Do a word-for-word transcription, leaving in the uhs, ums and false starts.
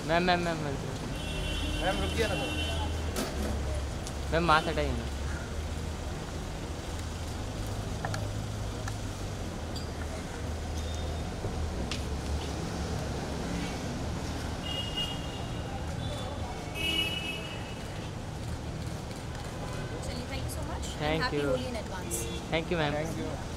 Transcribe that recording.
Ma'am ma'am ma'am ma'am ma'am रुकिए ना sir. Ma'am mask हटाइए ना। चलिए, thank you so much. Thank happy you. Holi in advance. Thank you ma'am. Thank you.